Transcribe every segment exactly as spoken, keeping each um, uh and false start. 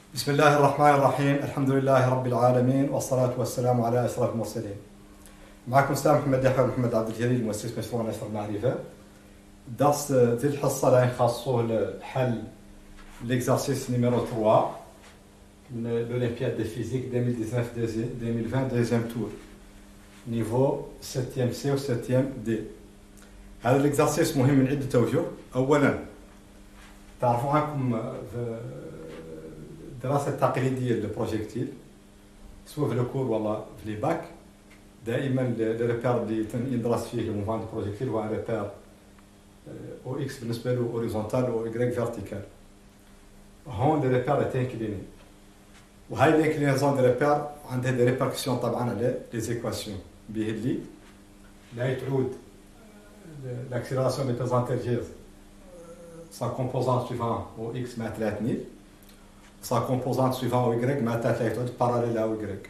بسم الله الرحمن الرحيم. الحمد لله رب العالمين والصلاة والسلام على أشرف المرسلين. معكم أستاذ محمد يحيى محمد عبد الجليل مؤسس مشروع نشر المعرفة. درس ذي الحصة اللي نخصصوه لحل l'exercice numéro trois de l'Olympiade de physique deux mille dix-neuf deux mille vingt deuxième tour niveau septième C ou septième D. هذا l'exercice مهم من عدة أوجه. أولا تعرفوا عنكم في الدراسة التقليدية للبروجيكتيل سواء في الكور ولا في لي باك دائما الريبير اللي يدرس فيه الموفمون دو بروجيكتيل هو ريبير او اكس بالنسبة له اوريزونتال و ايغريك فيرتيكال. هون الريبير تنكليني وهاي الانكلينيزون دو ريبير عندها دي ريبركسيون طبعا على لي زيكواسيون به اللي لا تعود l'accélération des pesos intergés sa composante suivante au x مع ثلاثة نيل sa composante suivante au y مع ثلاثة تعود parallèle à y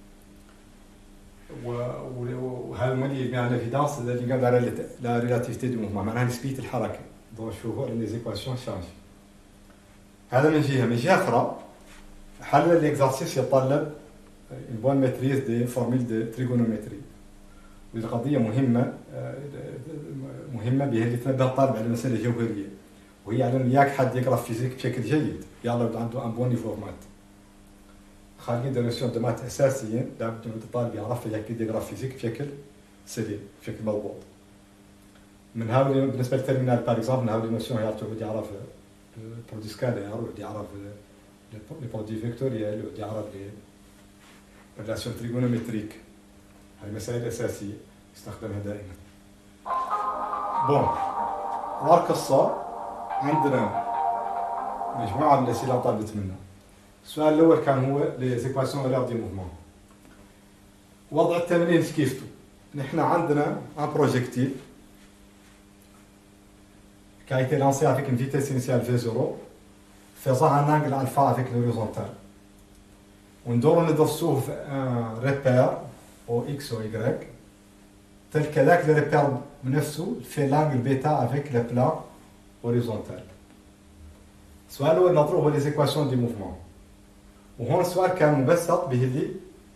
وهذا المولي يبني على l'évidence اللي قال la relativité du mouvement معناها نسبية الحركة. دونك شوفوا ان لي زيكواسيون شانج. هذا من جهة. من جهة أخرى حل الإكزارسيس يتطلب une bonne maîtrise des formules de trigonométrie. والقضية مهمة مهمة بها اللي تنبه الطالب على المسألة الجوهرية وهي على أن ياك حد يقرأ فيزيك بشكل جيد يلا يبدا عنده ان بون نيفو مات. خارجين دي نوسيون دو مات أساسيين لابد أن الطالب يعرف كيف يقرأ فيزيك بشكل سليم بشكل مضبوط. من هاولي بالنسبة للترمينال باغ اكزومبل من هاولي نوسيون يعرف يعرف البرودوي سكالير يعرف لي برودوي فيكتوريال يعرف لي ريلاسيون تريغونومتريك. هاي مسائل أساسية يستخدمها دائما. بون والقصة عندنا مجموعة من الأسئلة طلبت منا. السؤال الأول كان هو لي زيكواسيون فالور دي موفمون. وضع التمرين كيفتو؟ نحن عندنا ان بروجيكتيل qui a été lancé avec une vitesse initiale v zéro faisant un angle alpha avec l'horizontale. وندورو ندرسوه في ان ريبير او اكس او y tel que là le repère بنفسه fait l'angle bêta avec le plan horizontal. السؤال الأول نضربه هو les équations du mouvement. وهون السؤال كان مبسط به اللي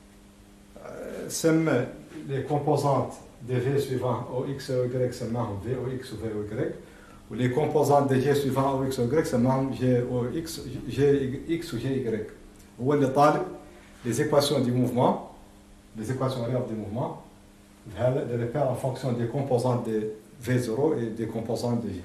سمى les composantes des v suivants او x او y سماهم v او x و v او y و les composantes des g suivants او x او y سماهم g او x g x و g y. هو اللي طالب les équations du mouvement les équations réelles du mouvement هذا les repères en fonction des composantes de v zéro et des composantes de g.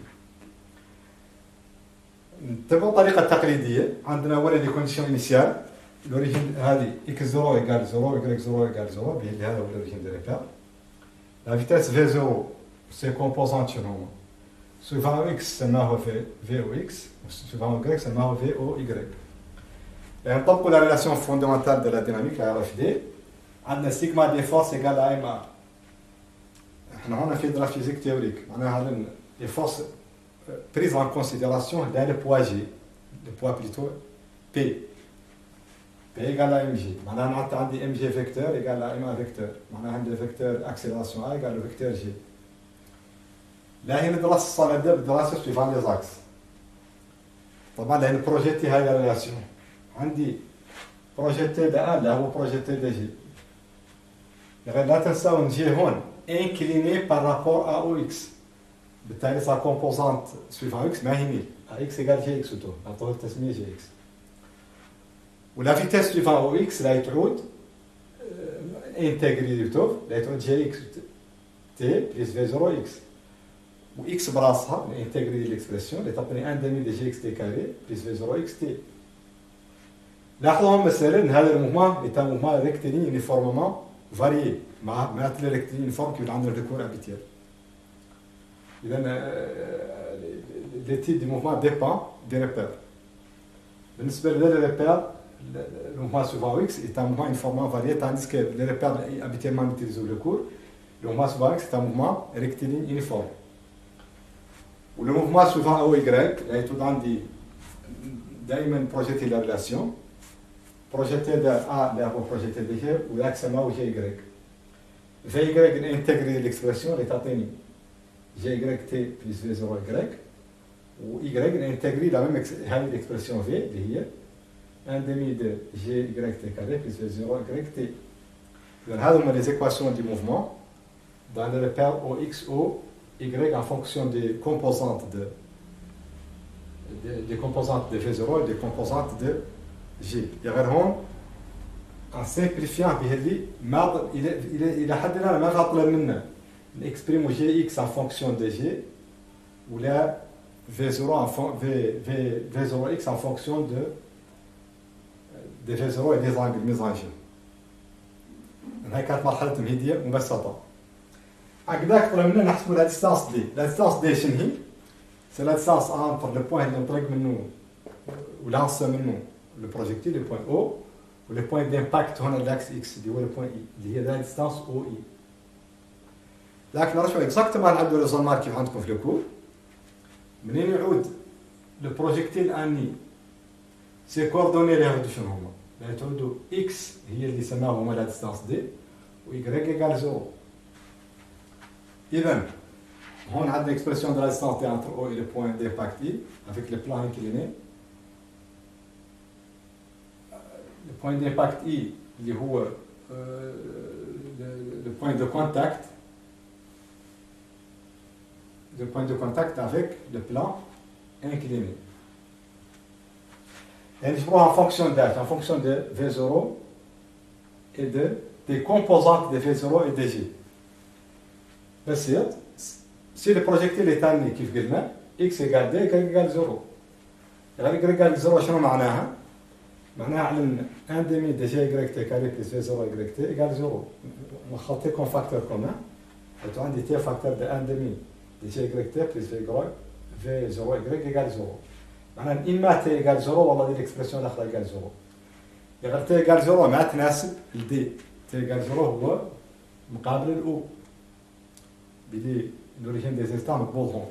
نتبعوا الطريقة التقليدية. عندنا أولا لي كونديسيون إنيسيال l'origine هذه x zéro égale zéro y zéro égale zéro به اللي هذا هو l'origine des repères. La vitesse v zéro ses composantes شنو هما؟ suivant x سماه v v او x suivant y سماه v او y. يعني نطبقوا la relation fondamentale de la dynamique la R F D. عندنا سيغما دي فورس égale à m a. احنا هنا في دراسة فيزيك تيوريك معناها les forces prises en considération dans le poids G, le poids plutôt P. P égale à mg. معناها نحط عندي mg vecteur égale à ma vecteur. معناها عندي vecteur accélération A égale au vecteur G. لا هنا دراسة الصلادة بدراسة suivant les axes. طبعا لأن بروجيتي هاي الريلاسيون عندي بروجيتي د A اللي هو بروجيتي د G. لا تنساو ان جي هون incliné par rapport à O X. بالتالي sa composante suivant X ما هي نيل. X égale G X وتو. نعطوه التسمية G X. ولا فيتيس suivant O X لا تعود انتجري تو لا تعود G X T plus V zéro X. و X براسها انتجري ليكسبرسيون اللي تعطيني واحد ديمي دي G X T كاري plus V zéro X T. لاحظوا مثلا ان هذا الموفمون est un mouvement rectiligne uniformément varié مع مع les rectilignes uniformes qui عندنا le cours habituel. إذا l'étude du mouvement dépend des repères. بالنسبة للريبير le mouvement suivant X est un mouvement uniformément varié tandis que les repères habituellement utilisés dans le cours le mouvement suivant X est un mouvement rectiligne uniforme. و le mouvement suivant O Y لا يتوجد عندي دائما projeté la relation projeté de A là هو projeté de G وذاك سماه G Y. V Y intègre l'expression اللي تعطيني G Y T plus V zéro Y و Y intègre la même هذه l'expression V اللي هي un demi de G Y T carré plus V zéro Y T. هذوما les équations du mouvement dans le repère O X, O Y en fonction des composantes de, des, des composantes de V zéro et des composantes de G. غير هون en simplifiant بهذه ما إلى إلى إلى حد الآن ما غطلب منا نexprime G X en fonction de G ou la V zéro en fon, V, V, V zéro X en fonction de des V zéro et des angles mis en G. هاي كانت مرحلة تمهيدية مبسطة. هكذاك طلب منا نحسبوا لا ديستانس دي، لا ديستانس دي شنو هي؟ سي لا ديستانس انتر لو بوين اللي نطلق منه ولانس منه لو بروجيكتيل لو بوين او ولو بوين دامباكت هنا لاكس اكس اللي هو لو بوين اي اللي هي لا ديستانس او اي. لكن نرجعوا اكزاكتومون نعدوا لو زون كيف عندكم في الكور. منين يعود لو بروجيكتيل اني سي كوردوني اللي يعودوا شنو هما؟ اللي تعودوا اكس هي اللي سماهم هما لا ديستانس دي و y ايكال زيرو. اذا هون عندنا اكسبرسيون دو لا ديستانس دي انتر او اي لو بوين دامباكت اي افيك لو بلان انكليني. لو بوين دامباكت اي اللي هو لو بوين دو كونتاكت le point de contact avec le plan incliné. Et je prends en fonction d'H, en fonction de V zéro et de, des composantes de V zéro et de G. بصير si le projectile est amené كيف قلنا x égale d y égale zéro. y égale zéro شنو معناها؟ معناها على un demi de G Y T carré plus V zéro Y T égale zéro. نخلطيه comme facteur commun. Et عندي t facteur de un demi de G Y T plus V zéro Y égale zéro. معناها إما T égale zéro والله دي الإكسبرسيون الأخرى égale zéro. إذا T égale zéro ما تناسب ال D. T égale zéro هو مقابل ال O. بدي l'origine des instants مقبول هون.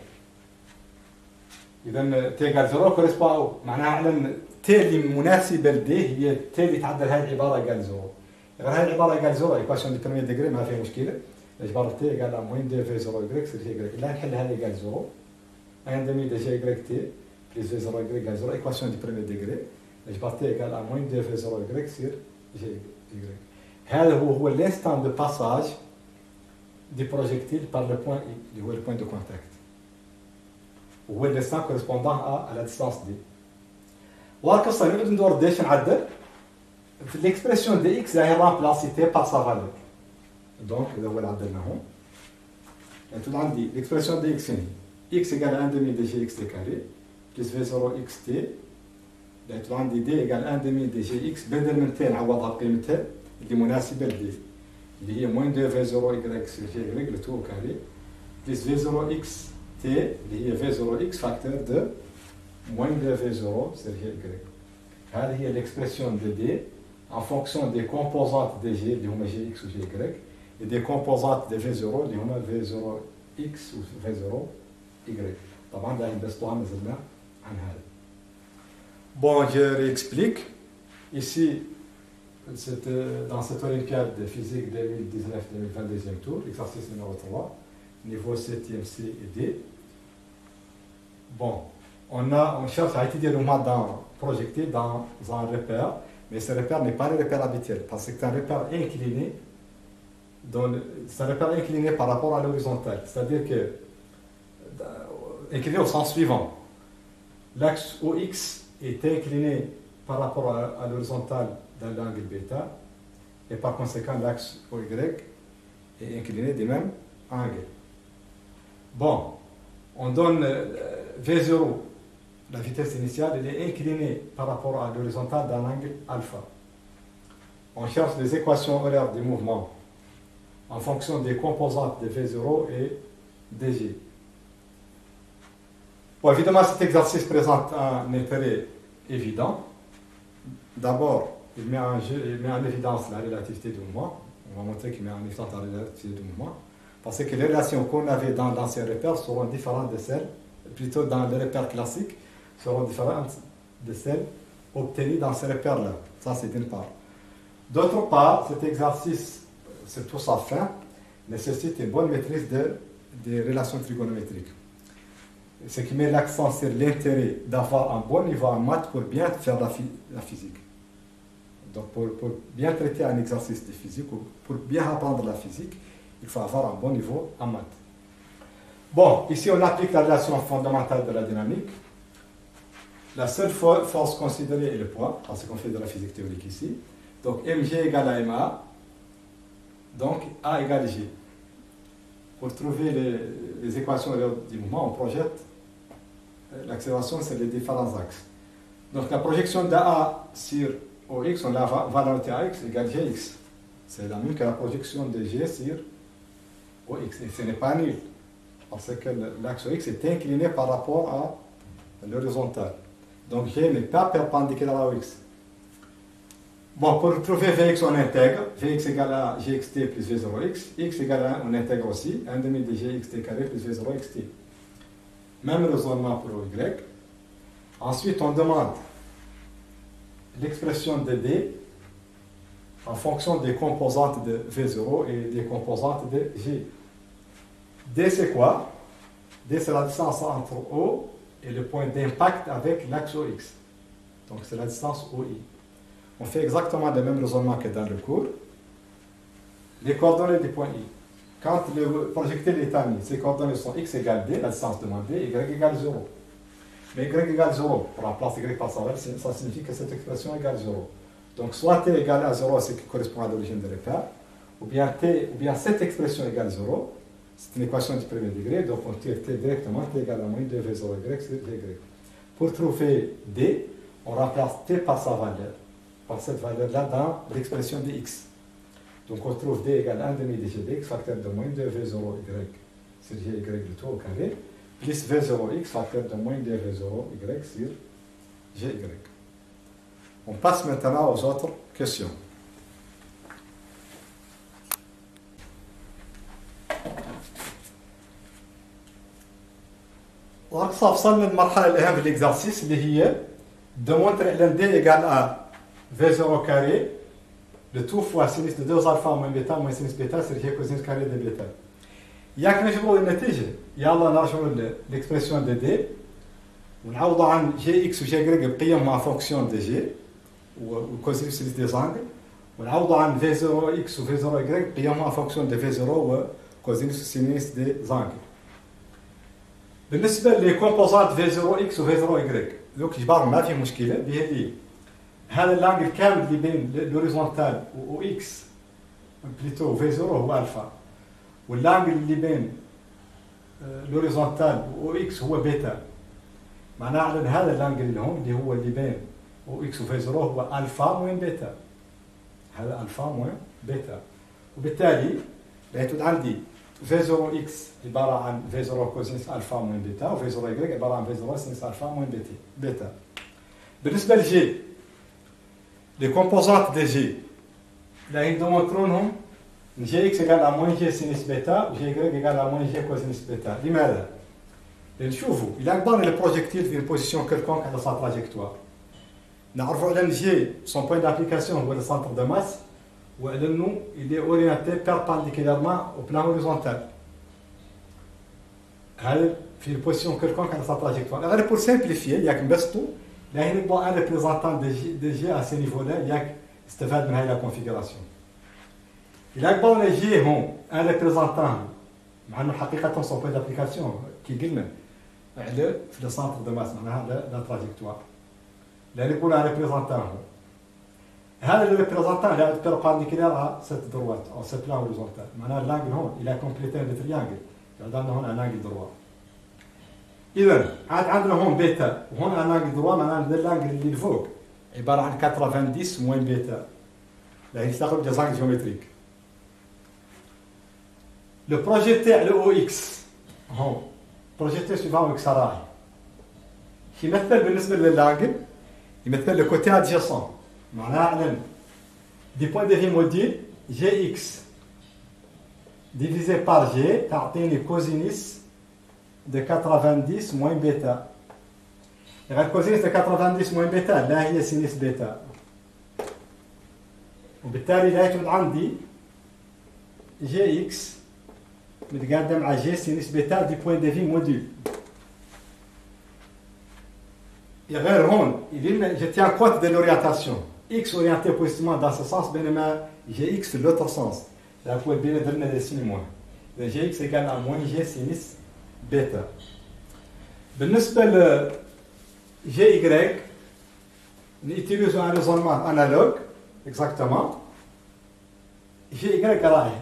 إذا T égale zéro correspond à O. معناها على T اللي مناسبة ل D هي T اللي تعدل هذه العبارة égale zéro. إذا هذه العبارة égale zéro إيكواسيون دي premier degré ما فيها مشكلة. الجبر T égale à moins deux V zéro Y sur Y. Là, نحل هذا égale zéro. un demi de G Y T plus V zéro Y égale zéro. Équation du premier degré. الجبر T égale à moins deux V zéro Y sur G Y. هذا هو هو l'instant de passage du projectile par le point I, اللي هو le point de contact. وهو l'instant correspondant à, à la distance D. وهالقصة نقعد ندور ديش نعدل. في l'expression de X هي remplacée T par sa valeur. Donc, إذا هو اللي عدلنا هون. يعني عندي l'expression de X هنا. X égale un demi de G X T carré plus V zéro X T. يعني عندي D égale un demi de G X بدل من T نعوضها بقيمتها اللي مناسبة ل D. اللي هي moins deux V zéro Y sur G Y le tout au carré plus V zéro X T اللي هي V zéro X facteur de moins deux V zéro sur G Y. هذه هي l'expression de D en fonction des composantes de G اللي هما G X و G Y. Et des composantes de V zéro اللي هما V zéro X و V zéro Y. طبعا ده نبسطوها نزلنا عن هذا. Bon, je réexplique. Ici, cette, dans cette Olympiade de physique deux mille dix-neuf deux mille vingt, deuxième tour, exercice numéro trois, niveau septième C et D. Bon, on, a, on cherche à étudier le mois d'un projectile dans un repère, mais ce repère n'est pas le repère habituel, parce que c'est un repère incliné. C'est un repère incliné par rapport à l'horizontale, c'est-à-dire que incliné au sens suivant. L'axe O X est incliné par rapport à, à l'horizontale dans l'angle bêta, et par conséquent l'axe O Y est incliné du même angle. Bon, on donne V zéro, la vitesse initiale, elle est inclinée par rapport à l'horizontale d'un angle alpha. On cherche les équations horaires du mouvement en fonction des composantes de V zéro et de G. Bon, évidemment, cet exercice présente un intérêt évident. D'abord, il met, en jeu, il met en évidence la relativité du mouvement. On va montrer qu'il met en évidence la relativité du mouvement. Parce que les relations qu'on avait dans l'ancien repère seront différentes de celles, plutôt dans le repère classique, seront différentes de celles obtenues dans ce repère-là. Ça, c'est d'une part. D'autre part, cet exercice, surtout sa fin, nécessite une bonne maîtrise de, des relations trigonométriques. Ce qui met l'accent sur l'intérêt d'avoir un bon niveau en maths pour bien faire la, la physique. Donc pour, pour bien traiter un exercice de physique ou pour bien apprendre la physique, il faut avoir un bon niveau en maths. Bon, ici on applique la relation fondamentale de la dynamique. La seule force considérée est le poids, parce qu'on fait de la physique théorique ici. Donc mg égale à ma, donc A égale G. Pour trouver les, les équations du mouvement, on projette l'accélération sur les différents axes. Donc la projection d'A sur O X, on la va noter A X égale G X. C'est la même que la projection de G sur O X. Et ce n'est pas nul, parce que l'axe O X est incliné par rapport à l'horizontale. Donc G n'est pas perpendiculaire à O X. Bon, pour trouver Vx, on intègre. Vx égale à Gxt plus V zéro X. X égale à un, on intègre aussi. un demi de Gxt carré plus V zéro Xt. Même raisonnement pour O Y. Ensuite, on demande l'expression de D en fonction des composantes de V zéro et des composantes de G. D, c'est quoi? D, c'est la distance entre O et le point d'impact avec l'axe O X. Donc, c'est la distance O I. On fait exactement le même raisonnement que dans le cours. Les coordonnées du point I. Quand le projectile est ami, ses coordonnées sont x égale d, la distance demandée, y égale zéro. Mais y égale zéro, pour remplacer y par sa valeur, ça signifie que cette expression égale zéro. Donc soit t égale à zéro, c'est ce qui correspond à l'origine de repère, ou bien, t, ou bien cette expression égale zéro, c'est une équation du premier degré, donc on tire t directement, t égale à moins deux v zéro y sur y. Pour trouver d, on remplace t par sa valeur, par cette valeur-là dans l'expression de x. Donc on trouve d égale un demi de g de x, facteur de moins deux v zéro y sur gy le tout au carré, plus v zéro x, facteur de moins deux v zéro y sur gy. On passe maintenant aux autres questions. وهكذا وصلنا للمرحلة الأهم في الإكزارسيس اللي هي démontrer أن d égale à v zéro carré le tout fois sinus de deux alpha moins bêta moins sinus bêta c'est j cosinus carré de bêta. ياك نجيبوا النتيجة يلا نرجعوا للإكسبرسيون de d ونعوضوا عن جي اكس وجي y بقيمها فونكسيون دي جي وكوزينوس دي زانغل ونعوضوا عن في زيرو اكس وفي زيرو y بقيمها فونكسيون دي في زيرو وكوزينوس سينيس دي زانغل. بالنسبة لكومبوزانت في زيرو اكس وفي زيرو y دوك جبارهم ما في مشكلة بهذه هذا اللانجل كامل اللي بين لوريزونتال و اكس بليتو في زيرو هو الفا واللانجل اللي بين لوريزونتال و اكس هو بيتا. معناها على هذا اللانجل اللي هون اللي هو اللي بين و اكس وفي زيرو هو الفا موين بيتا. هذا الفا موين بيتا. وبالتالي لقيت عندي في زيرو اكس عباره عن في زيرو كوزينس الفا موين بيتا وفي زيرو y عباره عن في زيرو سينس الفا موين بيتا. بالنسبه لجي لي كومبوزانت دي جي لا يدومونترونهم جي اكس égale à moins g sinus bêta وجي y égale à moins g cosinus bêta. لماذا؟ لأن شوفوا إذا قدرنا البروجيكتيل في بوزيسيون كيلكونك على sa trajectoire نعرفوا على أن جي son point d'application هو le centre de masse وعلى أنه il est orienté perpendiculairement au plan horizontal. هذا في البوزيسيون كيلكونك على sa trajectoire. غير pour simplifier ياك نبسطوا لا نبغى ان ريبريزونتان دي جي دي جي ا سي نيفو لا ياك استفاد من هاي لا كونفيغوراسيون. إلا قبلنا جي هون ان ريبريزونتان مع انه حقيقه سون بوين دابليكاسيون كي قلنا على في لو سونتر دو ماس معناها لا تراجيكتوار لا نقول ان ريبريزونتان هو هذا لو ريبريزونتان لا بيربانديكولار ا سيت دروات او سيت بلان هوريزونتال معناها لانجل هون الى كومبليتي لو تريانجل عندنا هون ان انجل دروات. إذا عاد عندنا هون بيتا وهون ان انجل دروا معناها اللانجل اللي الفوق عباره عن تسعين موين بيتا لا يستقبل جزاك جيومتريك. لو بروجيتي على او اكس هون بروجيتي سوفون اكس راهي يمثل بالنسبه للانجل يمثل لو كوتي ادجاسون معناها على دي بوين دو في موديل جي اكس ديفيزي بار جي تعطيني كوزينيس de quatre-vingt-dix moins bêta. La cosine de quatre-vingt-dix moins bêta, là هي sinus bêta. وبالتالي لا يوجد عندي جي اكس متقدم على جي sinus bêta du point de vue module. غير هون je tiens compte de l'orientation. x orienté positivement dans ce sens بينما gx في l'autre sens. Donc بين درنا des signes moins. gx égale à moins g sinus bêta. بالنسبة ل gy نutiliser un raisonnement analogue exactement. gy راهي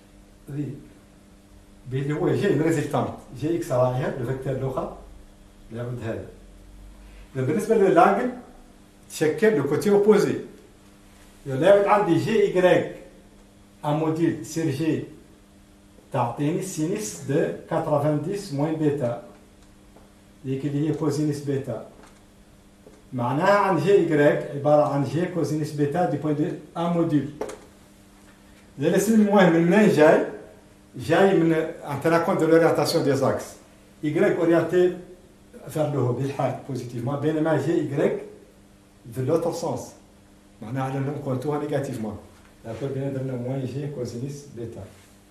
اللي هو جي ريزلتانت جي اكس راهي الفيكتور الاخر اللي عند هذا. بالنسبه للانجل تشكل لو كوتي اوبوزي. لو عندي جي ايكغيك ان موديل سير جي تعطيني سينيس دو ثمانين موين بيتا ديك اللي هي كوزينيس بيتا. معناها عن جي ايكغيك عباره عن جي كوزينيس بيتا دي بوين دو ان موديل. اذا السلم المهم من منين جاي؟ جاي من ان تنا كونت دو لورينتاسيون دي زاكس y اورينتي vers le haut بالحاد بوزيتيفمون بينما جي y في لوتر سونس معناها على انهم كونتوها نيجاتيفمون داكور بين درنا موان جي كوزينيس بيتا.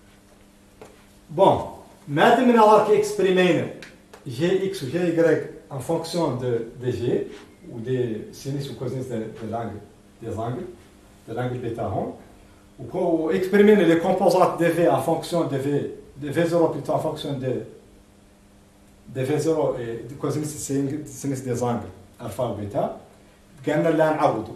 بون ما دمنا راك اكسبريمينا جي اكس و جي y en fonction de des g ou des sinus ou cosinus de, de l'angle des angles de l'angle bêta rond ou exprimer les composantes de V en fonction de V, de V zéro plutôt en fonction de, de V zéro et de cosinus sinus des angles alpha ou bêta. قالنا لا نعوضوا.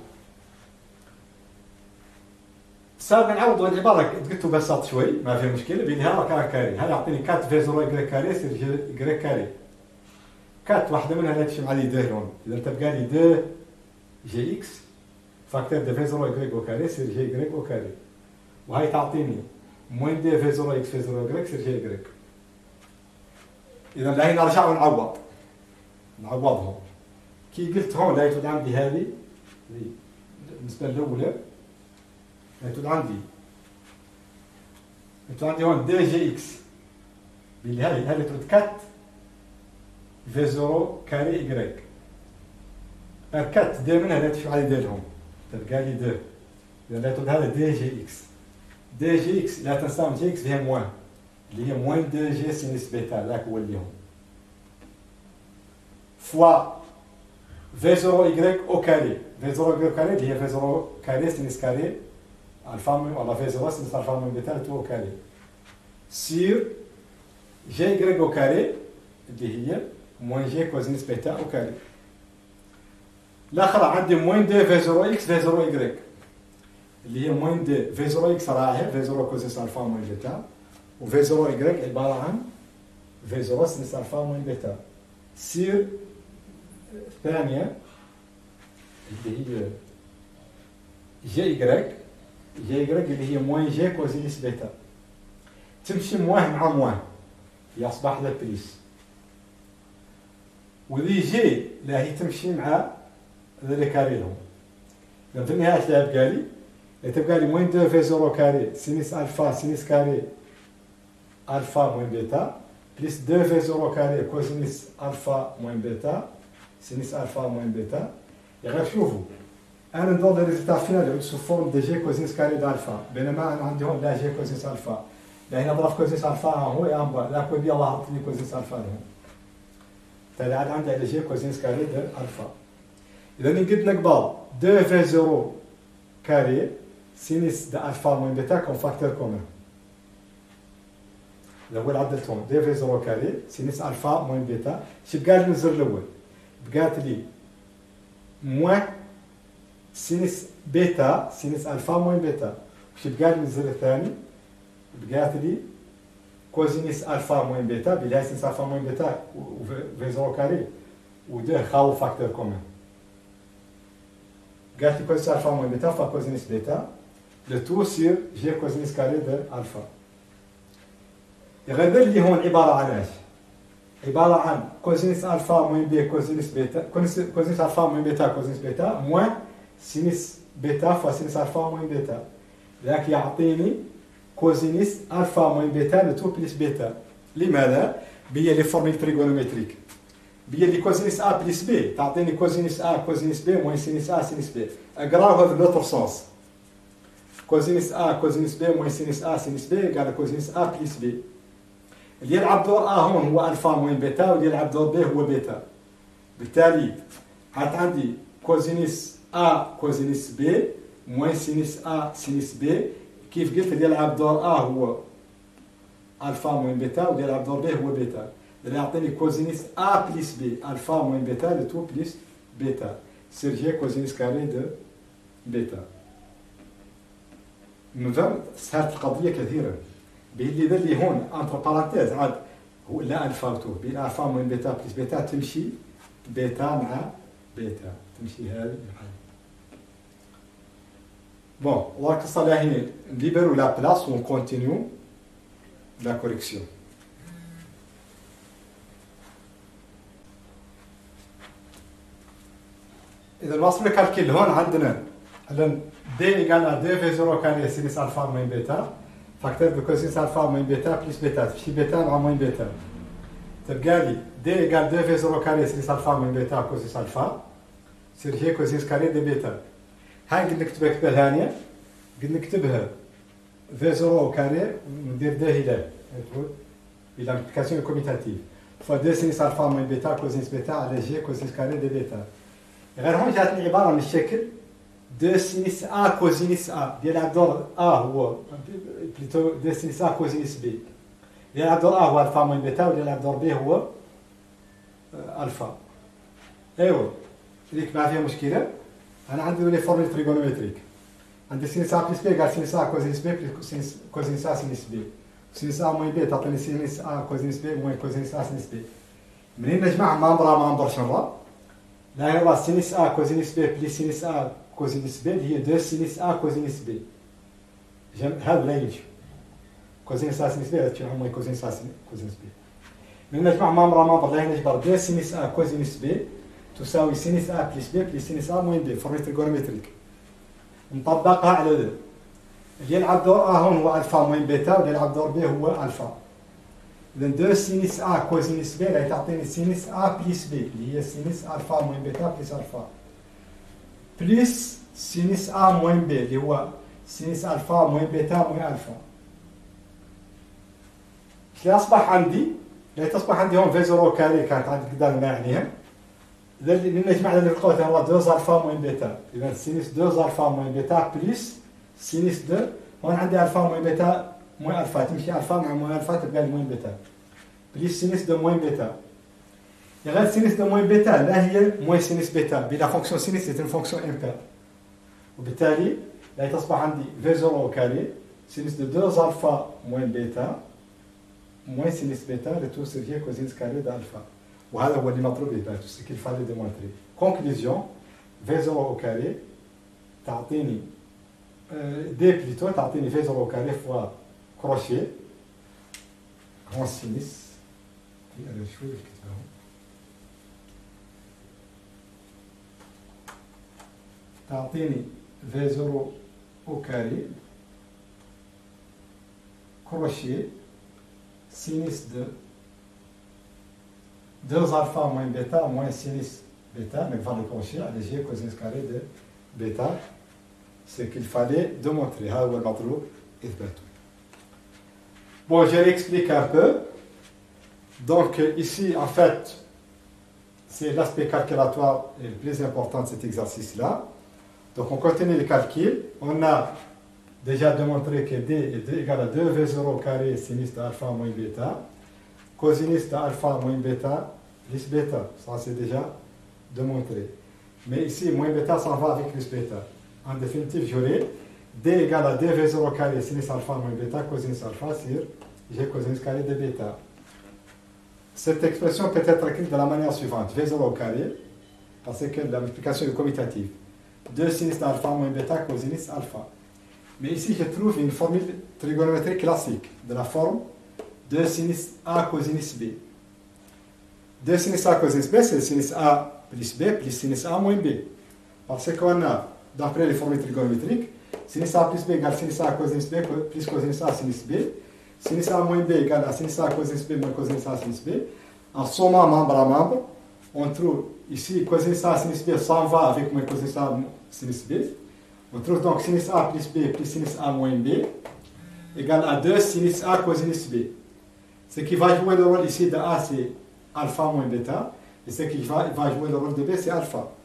صار نعوضوا العبارة قلت بساط شوي ما في مشكلة بينها راك كاري. هذا يعطيني أربعة في زيرو إكغيك كاري يصير إكغيك كاري. أربعة واحدة منها لا تمشي مع لي دو هون. إذا تبقى لي دو جي إكس فاكتور دو في زيرو إكغيك أو كاري يصير جي إكغيك أو كاري. وهي تعطيني موين دي في زيرو اكس في زيرو اكس يصير جي اكس. اذا لا نرجع ونعوض نعوضهم كي قلت هون لا يوجد عندي هذه بالنسبه الاولى لا يوجد عندي يوجد عندي هون دي جي اكس اللي هذه هذه توجد أربعة في زيرو كاري اكغيك. أربعة دي منها لا تشوف علي ديالهم تلقى لي دو. اذا لا توجد هذا دي جي اكس دي جي اكس لا تنساو جي اكس فيها موان اللي هي موان دو جي سينيس بيتا ذاك هو اللي هو فوا في زيرو ايكغيك او كاري. في زيرو ايكغيك كاري اللي هي في زيرو كاري سينيس كاري الفا ولا في زيرو سينيس الفا موان بيتا تو كاري سير جي ايكغيك او كاري اللي هي موان جي كوزينيس بيتا او كاري. الاخر عندي موان دو في زيرو اكس في زيرو ايكغيك اللي هي موين دي في زيرو اكس راهي في زيرو كوزينس الفا موين بيتا وفي زيرو ايكغيك عباره عن في زيرو سينس الفا موين بيتا. سير الثانيه اللي هي جي ايكغيك جي ايكغيك اللي هي موين جي كوزينس بيتا تمشي مواه مع مواه يصبح لا بليس. وذي جي لا هي تمشي مع ذلك كاري لهم. في النهايه تبقى لي تبقى لي موين دو في زيرو كاري سينيس الفا سينيس كاري الفا موين بيتا بلس دو في زيرو كاري كوزينيس الفا موين بيتا سينيس الفا موين بيتا. يعني شوفوا انا ندور الريزلتا فينال يعود سو فورم دي جي كوزينيس كاري الفا بينما انا عندي هون لا جي كوزينيس الفا يعني نضرب كوزينيس الفا هو يا امبا لا كوبي الله حط لي كوزينيس الفا هون تالي عاد عندي على جي كوزينيس كاري دو الفا. اذا قلت لك قبل دو في زيرو كاري سينيس د الفا موين بيتا كون فاكتور كومون. الاول عدلتهم دي في زيرو كاري سينيس الفا موين بيتا شي بقى لي الزر الاول بقات لي موان سينيس بيتا سينيس الفا موين بيتا وشي بقى لي الزر الثاني بقات لي كوزينيس الفا موين بيتا بلا سينيس الفا موين بيتا في زيرو كاري ودو خاو فاكتور كومون. قالت لي كوزينيس الفا موين بيتا فا كوزينيس بيتا le tout sur g cosinus carré de alpha. يغادر لي هون عبارة عن ايش؟ عبارة عن كوزينس الفا موين بي كوزينس بيتا كوزينس الفا موين بيتا كوزينس بيتا موين سينس بيتا فاسينس الفا موين بيتا. ذاك يعطيني كوزينس الفا موين بيتا لو تو بلس بيتا. لماذا؟ بيا لي فورميل تريغونومتريك بيا لي كوزينس ا بلس بي تعطيني كوزينس ا كوزينس بي موين سينس ا سينس بي. اقراوها في لوتر سونس كوزينس ا كوزينس بي موين سينس ا سينس بي قال كوزينس ا بلس بي. اللي يلعب دور ا هون هو الفا موين بيتا واللي يلعب دور بي هو بيتا. بالتالي هات عندي كوزينس A cosinus B moins sinus A sinus B كيف قلت يلعب دور A هو ألفا موين بيتا ويلعب دور B هو بيتا اللي يعطيني كوزينيس A بلس B ألفا موين بيتا دو تو بلس بيتا سير جي كوزينيس كاري دو بيتا. نفهم سهلت القضية كثيرا باللي ذا اللي هون انتر بارانتيز عاد هو لا ألفا و تو بين ألفا موين بيتا بلس بيتا تمشي بيتا مع بيتا تمشي هذه الحالة. بون راك تصلي هنا نليبرو لا بلاص و نكونتينيو لا كوريكسيون. إذا الوصف الكالكيل هون عندنا مثلا دي إيكال دي في زيرو كاري سينيس ألفا موين بيتا فاكتور دو كوسينس ألفا موين بيتا بلس بيتا تمشي بيتا مع موين بيتا تبقى لي دي إيكال دي في زيرو كاري سينيس ألفا موين بيتا كوسينس ألفا سير هي كوسينس كاري دي بيتا. هاي قد نكتبها كتبة ثانية قد نكتبها في زيرو كاري وندير دي هلال إلى ملتيبليكاسيون كوميتاتيف فوا دي سينيس ألفا موين بيتا كوسينس بيتا على جي كوسينس كاري دي بيتا. غير هون جاتني عبارة من الشكل دو سينيس A كوزينيس A ديال الدور A هو بليتو دو سينيس A كوزينيس B ديال الدور A هو ألفا موين بيتا وديال الدور B هو ألفا. ايوا هذيك ما فيها مشكلة. أنا عندي لي فورمول تريغونومتريك عندي سينيس A بلس B قال سينيس A كوزينيس B بلس سينيس كوزينيس A سينيس B سينيس A موين B تعطيني سينيس A كوزينيس B موين كوزينيس A سينيس B. منين نجمع مامبرا مامبر شنرا لا هو سينيس A كوزينيس B بلس سينيس A كوزينيس B اللي هي دو سينيس A كوزينيس B هذا لا يمشي كوزينيس A سينيس B هذا تشوف هما كوزينيس A كوزينيس B. من نجمع مامبرا مامبر لا نجبر دو سينيس A كوزينيس B تساوي سينيس A بلس B بلس سينيس A موين B فورمول تريغونومتريك نطبقها على ذا اللي يلعب دور A هون هو ألفا موين بيتا واللي يلعب دور B هو ألفا. إذا دو سينيس A كوزينيس B راهي تعطيني سينيس A بلس B اللي هي سينيس ألفا موين بيتا بلس ألفا بلس سينيس A موين B اللي هو سينيس ألفا موين بيتا موين ألفا. شلي أصبح عندي؟ لا تصبح عندي هون في زيرو كاري كانت عندي قدامنا يعنيها. إذا اللي نجمع لنا القوة هو دو ألفا موين بيتا إذا سينيس دو ألفا موين بيتا بلس سينيس دو هون عندي ألفا موين بيتا موين ألفا تمشي ألفا مع موين ألفا تبقى لي موين بيتا بلس سينيس دو موين بيتا. يعني سينيس دو موين بيتا لا هي موين سينيس بيتا بلا فونكسيون سينيس c'est une fonction impair وبالتالي لا تصبح عندي في زيرو كاري سينيس دو دو ألفا موين بيتا موين سينيس بيتا ريتو سير هي كوزينس كاري د ألفا وهذا هو اللي مطلوب إثباته سي كيل فالي ديمونتري. كونكلوزيون في زيرو كاري تعطيني دي بليتو تعطيني في زيرو كاري فوا كروشي غون سينيس أنا شوية الكتابة تعطيني في زيرو أو كاري كروشي سينيس دو دو ألفا موين بيتا موين سينيس بيتا نقدر نكروشي على جي كوزينس كاري دو بيتا سي كيل فالي دومونتري هذا هو المطلوب إثباته. Bon, je l'explique un peu. Donc ici, en fait, c'est l'aspect calculatoire le plus important de cet exercice-là. Donc on continue le calcul. On a déjà démontré que D est égal à deux V zéro carré sinus de alpha moins bêta, cosinus de alpha moins bêta plus bêta. Ça c'est déjà démontré. Mais ici, moins bêta s'en va avec plus bêta. En définitive, j'aurai D égale à deux V zéro carré sinus alpha moins bêta cosinus alpha sur G cosinus carré de bêta. Cette expression peut être écrite de la manière suivante. V zéro carré, parce que la multiplication est commutative. deux sinus alpha moins bêta cosinus alpha. Mais ici, je trouve une formule trigonométrique classique de la forme deux sinus A cosinus B. deux sinus A cosinus B, c'est sinus A plus B plus sinus A moins B. Parce qu'on a, d'après les formules trigonométriques, sinus A plus B égale sinus A cosinus B plus cosinus A sinus B. Sinus A moins B égale à sinus A cosinus B moins cosinus A sinus B. En sommant membre à membre, on trouve ici cosinus A sinus B s'en va avec moins cosinus A sinus B. On trouve donc sinus A plus B plus sinus A moins B égale à deux sinus A cosinus B. Ce qui va jouer le rôle ici de A, c'est alpha moins bêta. Et ce qui va, va jouer le rôle de B, c'est alpha.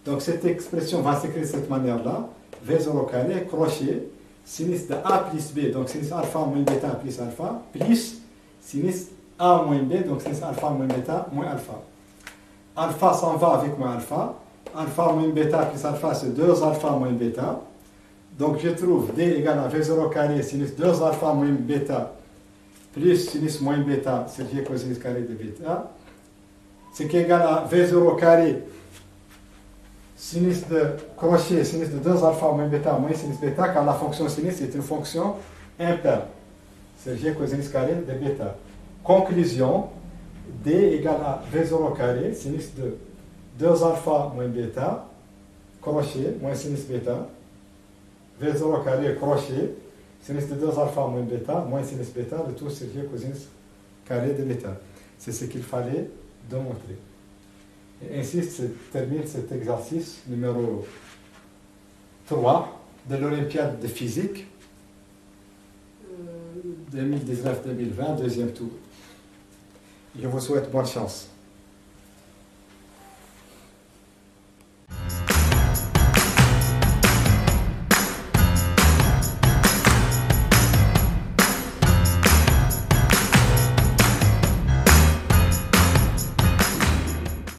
Donc cette expression va s'écrire de cette manière-là. V zéro carré, crochet, sinus de A plus B, donc sinus alpha moins bêta plus alpha, plus sinus A moins B, donc sinus alpha moins bêta moins alpha. Alpha s'en va avec moins alpha. Alpha moins bêta plus alpha, c'est deux alpha moins bêta. Donc je trouve D égale à V zéro carré sinus deux alpha moins bêta plus sinus moins bêta, c'est J cosinus carré de bêta. C'est qui est égal à V zéro carré sinus de crochet, sinus de deux alpha moins bêta moins sinus bêta, car la fonction sinus est une fonction impaire. C'est J cosinus carré de bêta. Conclusion, D égale à V zéro carré sinus de deux alpha moins bêta, crochet, moins sinus bêta, V zéro carré crochet, sinus de deux alpha moins bêta, moins sinus bêta, le tout c'est J cosinus carré de bêta. C'est ce qu'il fallait démontrer. Et ainsi se termine cet exercice numéro trois de l'Olympiade de physique deux mille dix-neuf deux mille vingt, deuxième tour. Je vous souhaite bonne chance.